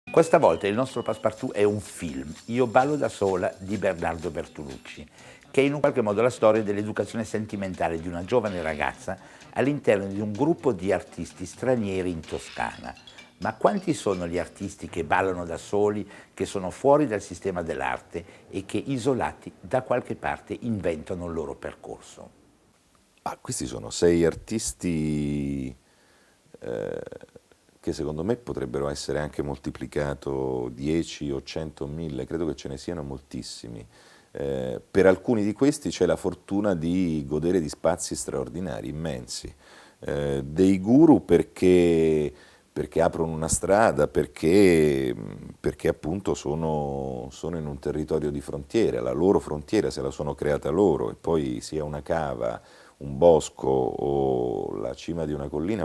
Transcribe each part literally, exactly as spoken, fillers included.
Questa volta il nostro Passepartout è un film, Io ballo da sola, di Bernardo Bertolucci, che è in un qualche modo la storia dell'educazione sentimentale di una giovane ragazza all'interno di un gruppo di artisti stranieri in Toscana. Ma quanti sono gli artisti che ballano da soli, che sono fuori dal sistema dell'arte e che, isolati da qualche parte, inventano il loro percorso? Ah, questi sono sei artisti eh, che secondo me potrebbero essere anche moltiplicato dieci o cento o mille, credo che ce ne siano moltissimi. Eh, per alcuni di questi c'è la fortuna di godere di spazi straordinari, immensi. Eh, dei guru perché, perché aprono una strada, perché, perché appunto sono, sono in un territorio di frontiera, la loro frontiera se la sono creata loro, e poi sia una cava, un bosco o la cima di una collina.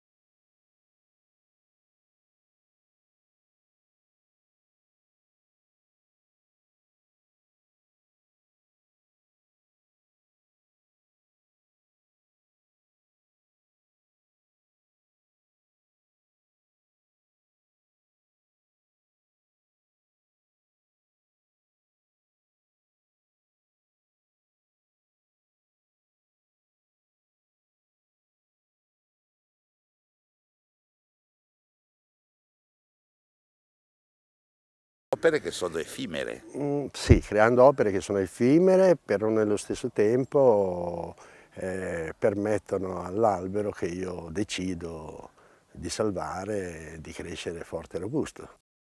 Opere che sono effimere. Mm, sì, creando opere che sono effimere, però nello stesso tempo eh, permettono all'albero che io decido di salvare di crescere forte e robusto.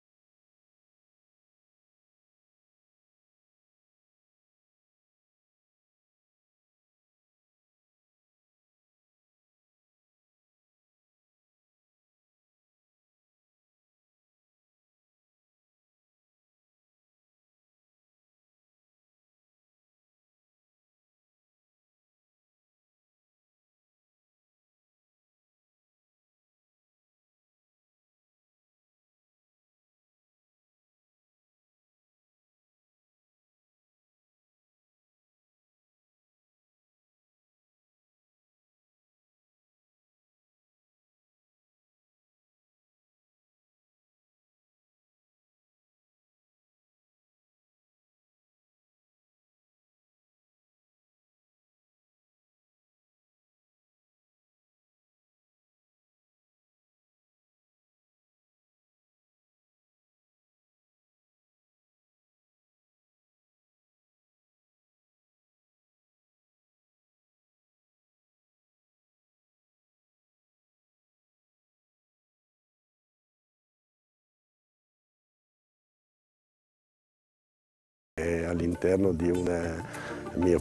All'interno di un mio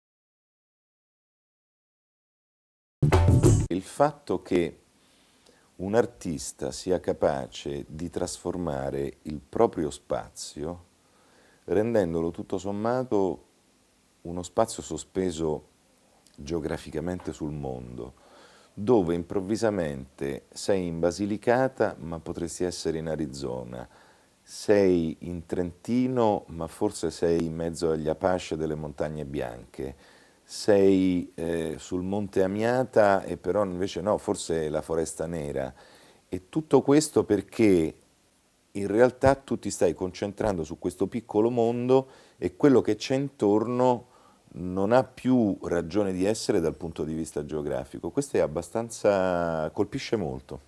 Il fatto che un artista sia capace di trasformare il proprio spazio rendendolo tutto sommato uno spazio sospeso geograficamente sul mondo, dove improvvisamente sei in Basilicata ma potresti essere in Arizona, sei in Trentino ma forse sei in mezzo agli Apache delle Montagne Bianche, sei eh, sul Monte Amiata e però invece no, forse è la Foresta Nera. E tutto questo perché in realtà tu ti stai concentrando su questo piccolo mondo e quello che c'è intorno non ha più ragione di essere dal punto di vista geografico. Questo è abbastanza, colpisce molto.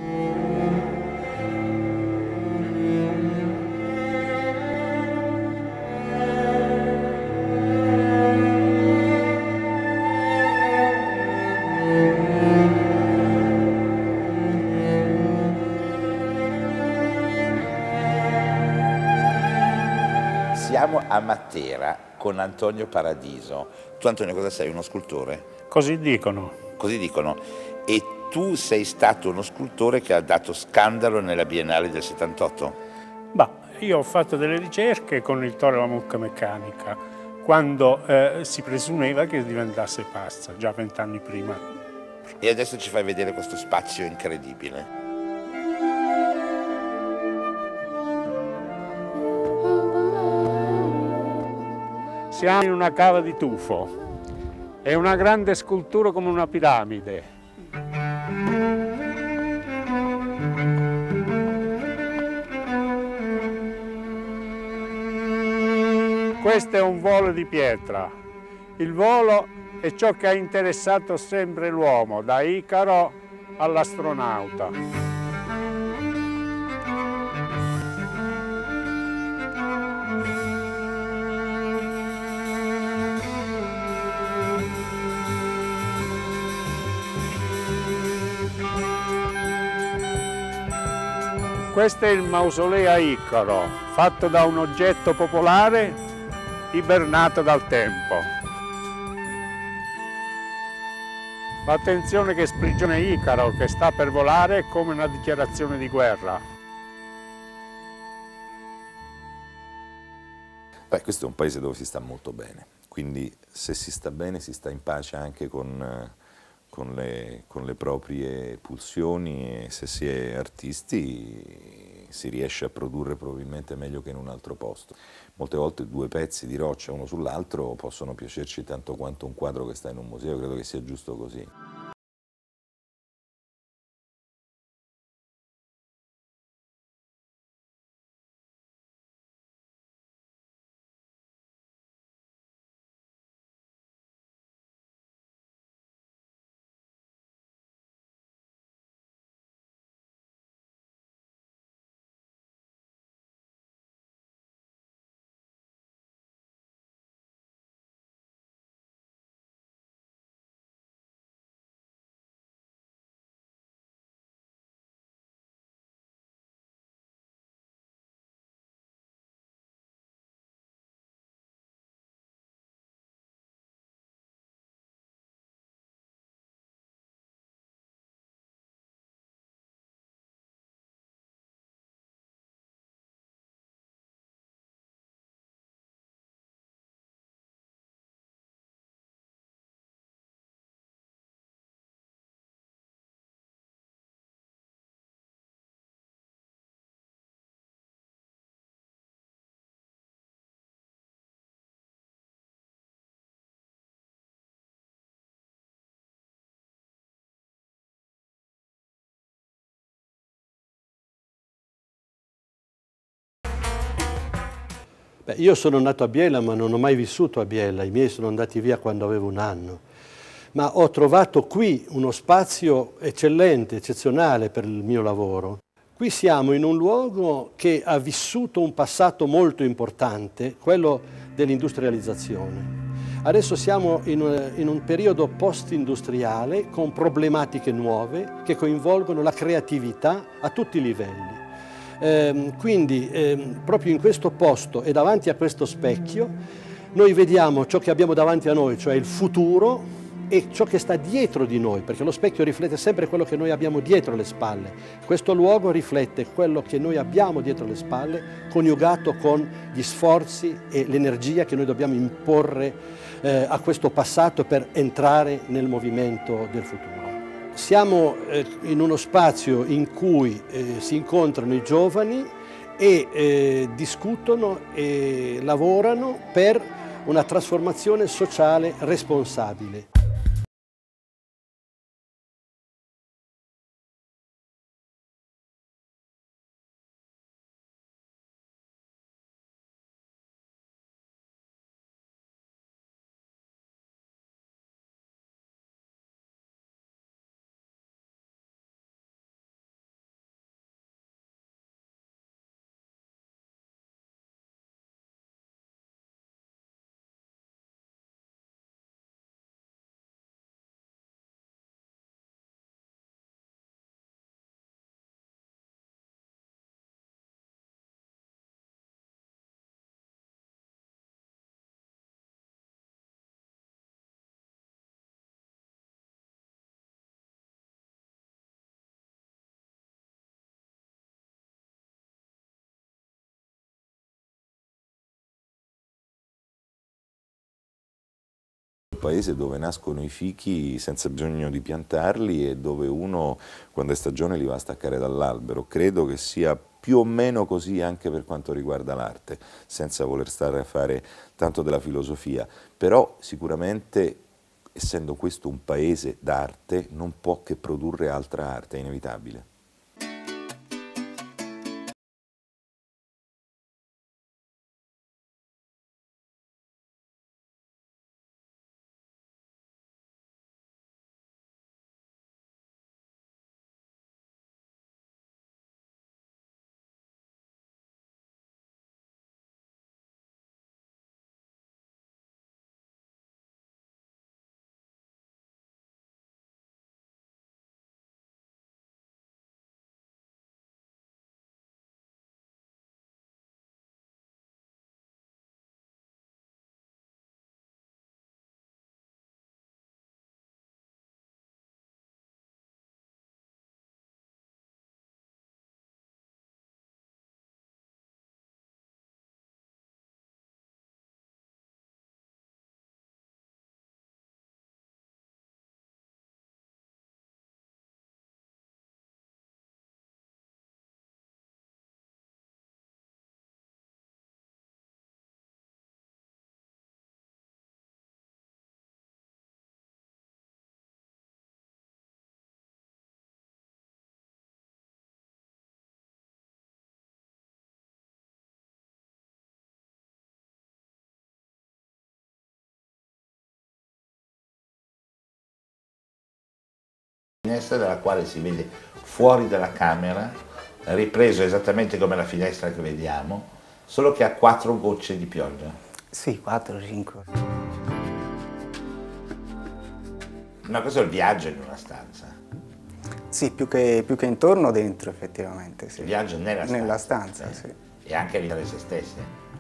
Siamo a Matera con Antonio Paradiso. Tu, Antonio, cosa sei? Uno scultore? Così dicono. Così dicono. E tu sei stato uno scultore che ha dato scandalo nella Biennale del settantotto? Bah, io ho fatto delle ricerche con il Toro e la mucca meccanica, quando eh, si presumeva che diventasse pazza, già vent'anni prima. E adesso ci fai vedere questo spazio incredibile. Siamo in una cava di tufo, è una grande scultura come una piramide. Questo è un volo di pietra. Il volo è ciò che ha interessato sempre l'uomo, da Icaro all'astronauta. Questo è il mausoleo a Icaro, fatto da un oggetto popolare ibernato dal tempo. Attenzione che sprigiona Icaro, che sta per volare, è come una dichiarazione di guerra. Beh, questo è un paese dove si sta molto bene, quindi se si sta bene si sta in pace anche con... Con le, con le proprie pulsioni, e se si è artisti si riesce a produrre probabilmente meglio che in un altro posto. Molte volte due pezzi di roccia uno sull'altro possono piacerci tanto quanto un quadro che sta in un museo, credo che sia giusto così. Beh, io sono nato a Biella ma non ho mai vissuto a Biella, i miei sono andati via quando avevo un anno, ma ho trovato qui uno spazio eccellente, eccezionale per il mio lavoro. Qui siamo in un luogo che ha vissuto un passato molto importante, quello dell'industrializzazione. Adesso siamo in un, in un periodo post-industriale con problematiche nuove che coinvolgono la creatività a tutti i livelli. Eh, quindi eh, proprio in questo posto e davanti a questo specchio noi vediamo ciò che abbiamo davanti a noi, cioè il futuro e ciò che sta dietro di noi, perché lo specchio riflette sempre quello che noi abbiamo dietro le spalle. Questo luogo riflette quello che noi abbiamo dietro le spalle, coniugato con gli sforzi e l'energia che noi dobbiamo imporre eh, a questo passato per entrare nel movimento del futuro. Siamo eh, in uno spazio in cui eh, si incontrano i giovani e eh, discutono e lavorano per una trasformazione sociale responsabile. Paese dove nascono i fichi senza bisogno di piantarli e dove uno quando è stagione li va a staccare dall'albero. Credo che sia più o meno così anche per quanto riguarda l'arte, senza voler stare a fare tanto della filosofia, però sicuramente essendo questo un paese d'arte non può che produrre altra arte, è inevitabile. Finestra dalla quale si vede fuori dalla camera, ripreso esattamente come la finestra che vediamo, solo che ha quattro gocce di pioggia. Sì, quattro, cinque. Ma questo è il viaggio in una stanza. Sì, più che, più che intorno, dentro effettivamente. Sì. Il viaggio nella stanza. Nella stanza, eh. sì. E anche all'interno di se stesse.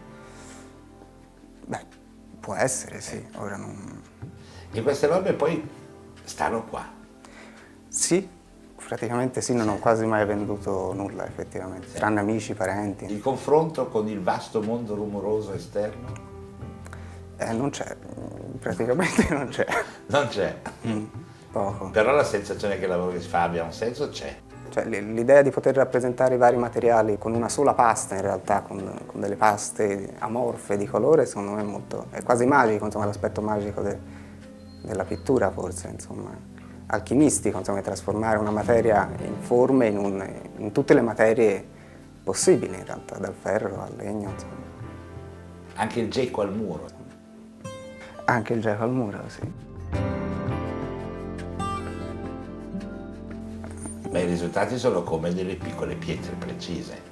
Beh, può essere, sì. Ora non... E queste robe poi stanno qua. Sì, praticamente sì, non ho quasi mai venduto nulla effettivamente, sì. Tranne amici, parenti. Il confronto con il vasto mondo rumoroso esterno? Eh, non c'è, praticamente non c'è. Non c'è? Mm, poco. Però la sensazione che il lavoro che si fa abbia un senso c'è. Cioè, l'idea di poter rappresentare i vari materiali con una sola pasta in realtà, con, con delle paste amorfe di colore, secondo me è molto, è quasi magico, insomma, l'aspetto magico de, della pittura forse, insomma. Alchimistico, insomma, trasformare una materia in forme, in, un, in tutte le materie possibili in realtà, dal ferro al legno, insomma. Anche il geco al muro. Anche il geco al muro, sì. Ma i risultati sono come delle piccole pietre precise.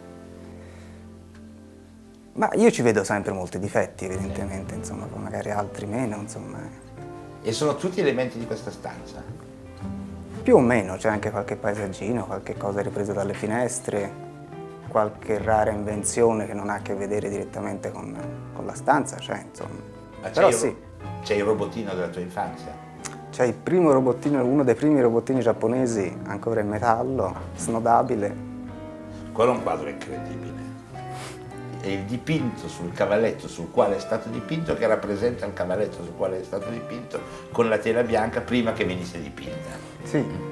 Ma io ci vedo sempre molti difetti, evidentemente, insomma, magari altri meno, insomma. E sono tutti elementi di questa stanza? Più o meno, c'è anche qualche paesaggino, qualche cosa ripresa dalle finestre, qualche rara invenzione che non ha a che vedere direttamente con, con la stanza, cioè, insomma. Ma però il, sì. C'è il robottino della tua infanzia? Cioè il primo robottino, uno dei primi robottini giapponesi ancora in metallo, snodabile. Quello è un quadro incredibile. È il dipinto sul cavalletto sul quale è stato dipinto che rappresenta il cavalletto sul quale è stato dipinto con la tela bianca prima che venisse dipinta. Sì.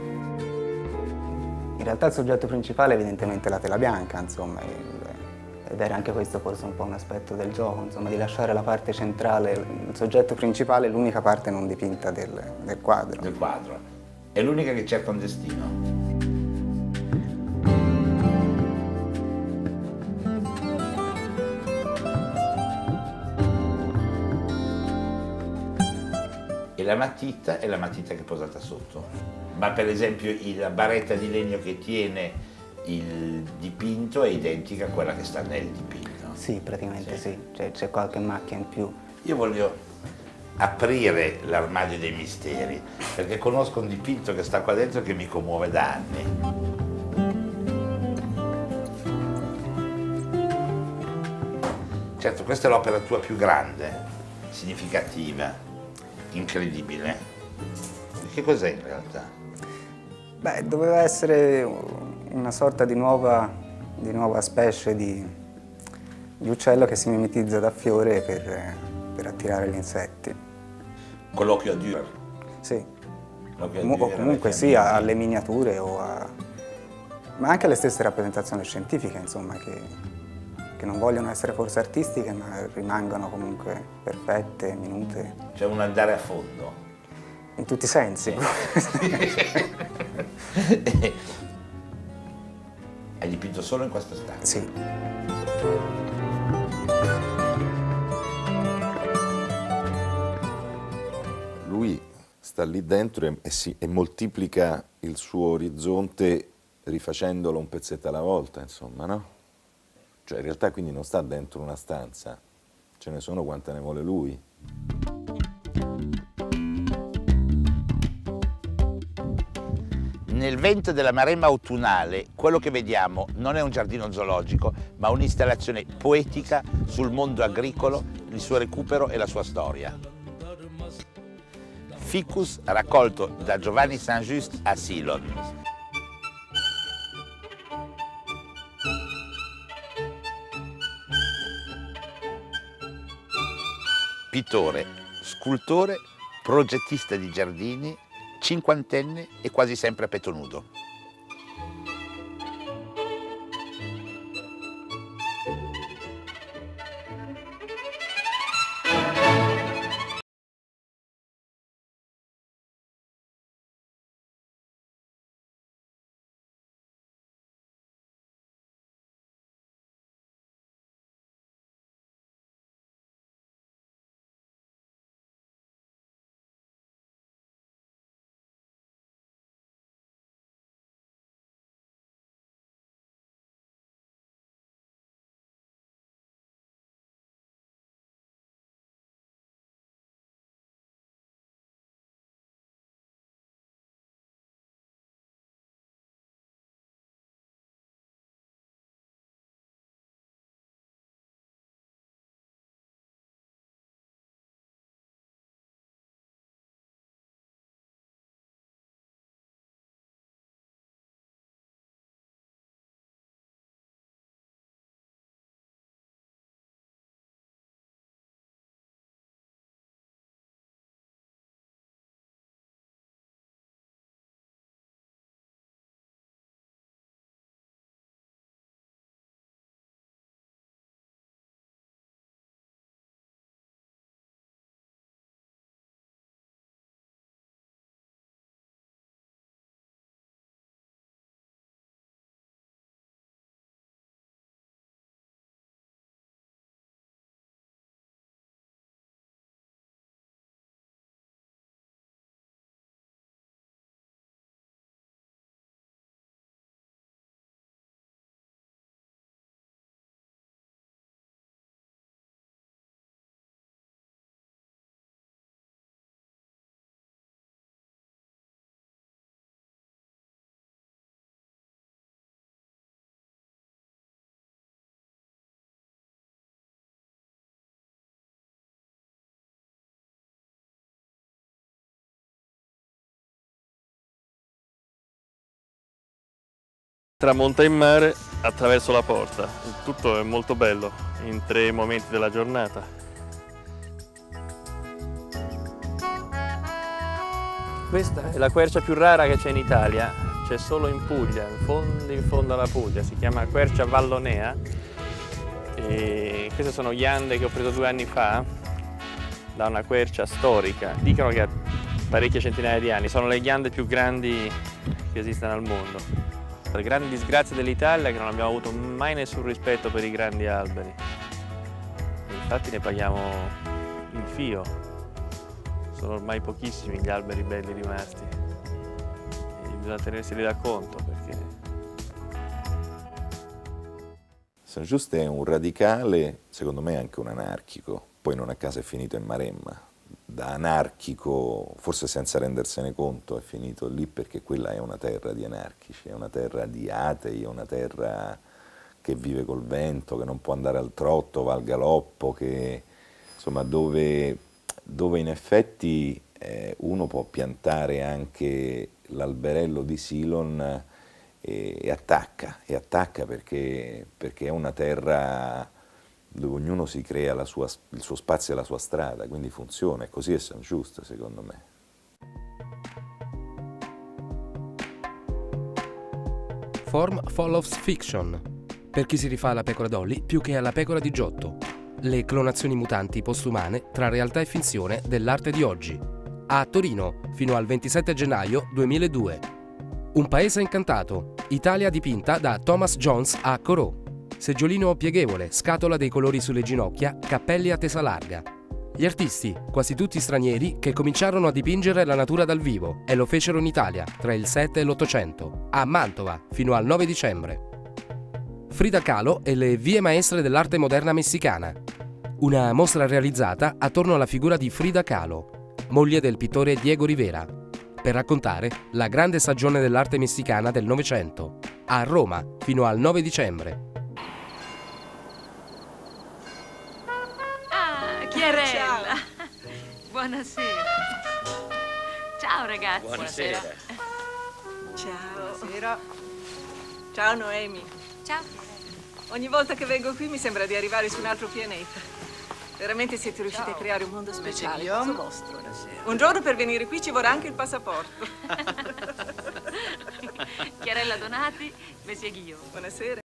In realtà il soggetto principale è evidentemente la tela bianca, insomma, ed era anche questo forse un po' un aspetto del gioco, insomma, di lasciare la parte centrale, il soggetto principale, l'unica parte non dipinta del, del quadro. Del quadro. È l'unica che cerca un destino. E la matita è la matita che è posata sotto. Ma per esempio la barretta di legno che tiene il dipinto è identica a quella che sta nel dipinto. Sì, praticamente sì, sì. C'è qualche macchia in più. Io voglio aprire l'armadio dei misteri, perché conosco un dipinto che sta qua dentro che mi commuove da anni. Certo, questa è l'opera tua più grande, significativa, incredibile. Che cos'è in realtà? Beh, doveva essere una sorta di nuova, di nuova specie di, di uccello che si mimetizza da fiore per, per attirare gli insetti. Con l'occhio a Dürer? Sì. L'occhio a O Dürer, comunque sì, alle miniature o a... ma anche alle stesse rappresentazioni scientifiche, insomma, che, che non vogliono essere forse artistiche, ma rimangono comunque perfette, minute. Cioè un andare a fondo. In tutti i sensi. Hai dipinto solo in questa stanza? Sì. Lui sta lì dentro e, e, si, e moltiplica il suo orizzonte rifacendolo un pezzetto alla volta, insomma, no? Cioè in realtà quindi non sta dentro una stanza, ce ne sono quante ne vuole lui. Nel vento della maremma autunnale, quello che vediamo non è un giardino zoologico, ma un'installazione poetica sul mondo agricolo, il suo recupero e la sua storia. Ficus raccolto da Giovanni Saint-Just a Ceylon. Pittore, scultore, progettista di giardini, cinquantenne e quasi sempre a petto nudo. tramonta in mare attraverso la porta. Il tutto è molto bello in tre momenti della giornata. Questa è la quercia più rara che c'è in Italia, c'è solo in Puglia, in fondo, in fondo alla Puglia, si chiama quercia vallonea. E queste sono ghiande che ho preso due anni fa da una quercia storica, dicono che ha parecchie centinaia di anni, sono le ghiande più grandi che esistano al mondo. Le grandi disgrazie dell'Italia è che non abbiamo avuto mai nessun rispetto per i grandi alberi, e infatti ne paghiamo il fio, sono ormai pochissimi gli alberi belli rimasti e bisogna tenerseli da conto perché... Saint-Just è un radicale, secondo me anche un anarchico, poi non a caso è finito in Maremma. Da anarchico, forse senza rendersene conto, è finito lì perché quella è una terra di anarchici, è una terra di atei, è una terra che vive col vento, che non può andare al trotto, va al galoppo, che, insomma, dove, dove in effetti eh, uno può piantare anche l'alberello di Silon e, e attacca, e attacca perché, perché è una terra dove ognuno si crea la sua, il suo spazio e la sua strada, quindi funziona, e così è Saint-Just, secondo me. Form follows fiction, per chi si rifà alla pecora Dolly più che alla pecora di Giotto. Le clonazioni mutanti postumane tra realtà e finzione dell'arte di oggi. A Torino, fino al ventisette gennaio duemiladue. Un paese incantato, Italia dipinta da Thomas Jones a Corot. Seggiolino pieghevole, scatola dei colori sulle ginocchia, cappelli a tesa larga. Gli artisti, quasi tutti stranieri, che cominciarono a dipingere la natura dal vivo e lo fecero in Italia tra il sette e l'Ottocento, a Mantova, fino al nove dicembre. Frida Kahlo e le vie maestre dell'arte moderna messicana. Una mostra realizzata attorno alla figura di Frida Kahlo, moglie del pittore Diego Rivera, per raccontare la grande stagione dell'arte messicana del Novecento, a Roma, fino al nove dicembre. Chiarella! Buonasera! Ciao ragazzi! Buonasera! Ciao! Buonasera! Ciao Noemi! Ciao! Ogni volta che vengo qui mi sembra di arrivare su un altro pianeta. Veramente siete riusciti Ciao. a creare un mondo speciale, tutto vostro. Un giorno per venire qui ci vorrà anche il passaporto. Chiarella Donati, Messie Guillaume. Buonasera!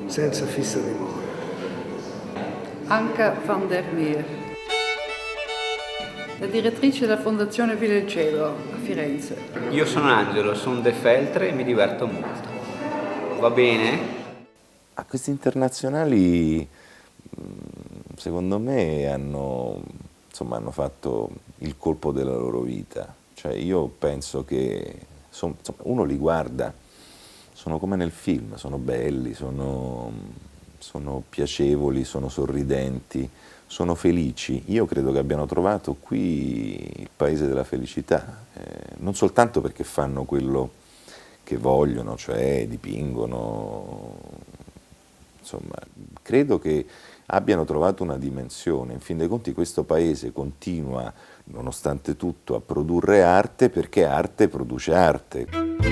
senza fissa dimora. Anca van der Meer, la direttrice della Fondazione Villa del Cielo a Firenze. Io sono Angelo, sono De Feltre e mi diverto molto. Va bene? Ah, questi internazionali, secondo me, hanno, insomma, hanno fatto il colpo della loro vita. Cioè, io penso che son, insomma, uno li guarda, sono come nel film, sono belli, sono, sono piacevoli, sono sorridenti, sono felici. Io credo che abbiano trovato qui il paese della felicità, eh, non soltanto perché fanno quello che vogliono, cioè dipingono, insomma, credo che abbiano trovato una dimensione. In fin dei conti questo paese continua, nonostante tutto, a produrre arte perché arte produce arte.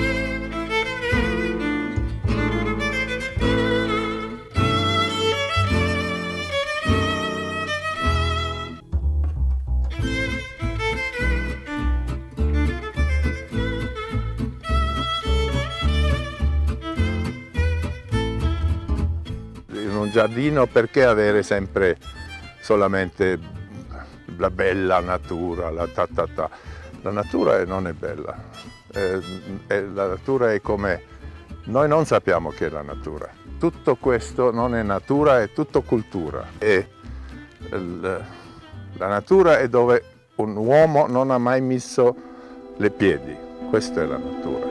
Un giardino, perché avere sempre solamente la bella natura, la ta ta ta. La natura non è bella, eh, è, la natura è come, noi non sappiamo che è la natura. Tutto questo non è natura, è tutto cultura. E il, la natura è dove un uomo non ha mai messo le piedi, questa è la natura.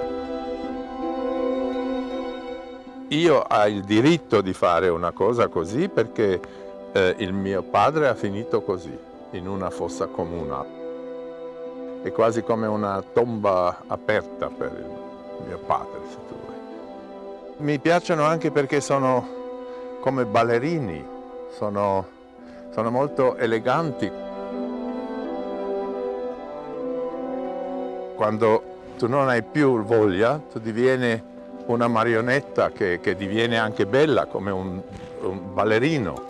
Io ho il diritto di fare una cosa così perché eh, il mio padre ha finito così, in una fossa comune. È quasi come una tomba aperta per il mio padre, se tu vuoi. Mi piacciono anche perché sono come ballerini, sono, sono molto eleganti. Quando tu non hai più voglia, tu divieni una marionetta che, che diviene anche bella come un, un ballerino.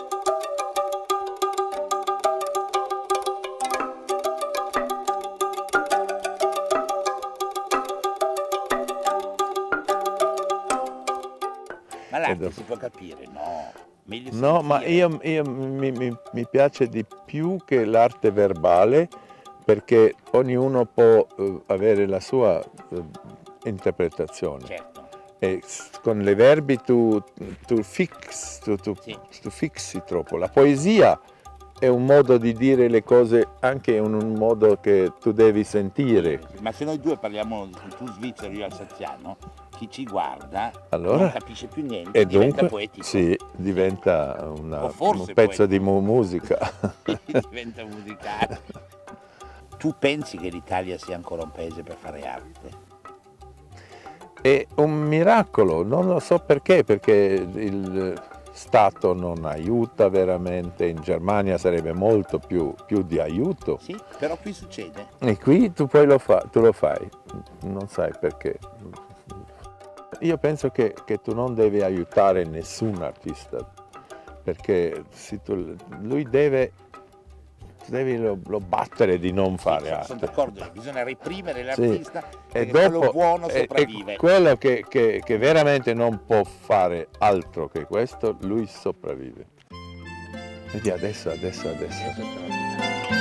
Ma l'arte si può capire, no? Meglio No, ma io, io mi, mi, mi piace di più che l'arte verbale, perché ognuno può uh, avere la sua uh, interpretazione. Certo. E con le verbi tu, tu, fix, tu, tu, Sì. tu fissi troppo. La poesia è un modo di dire le cose anche in un modo che tu devi sentire. Ma se noi due parliamo, tu svizzero, io alsaziano, chi ci guarda Allora, non capisce più niente, e diventa dunque, poetico. sì, diventa una, O forse un pezzo poetico. di mu musica. Diventa musicale. Tu pensi che l'Italia sia ancora un paese per fare arte? È un miracolo, non lo so perché, perché il Stato non aiuta veramente, in Germania sarebbe molto più, più di aiuto. Sì, però qui succede. E qui tu poi lo, fa, tu lo fai, non sai perché. Io penso che, che tu non devi aiutare nessun artista, perché se tu, lui deve, devi lo, lo battere di non fare Sì, arte. sono d'accordo, bisogna reprimere Sì. l'artista E perché dopo, quello buono e- sopravvive. e quello che, che, che veramente non può fare altro che questo, lui sopravvive. Vedi adesso, adesso, adesso. Adesso straordinario.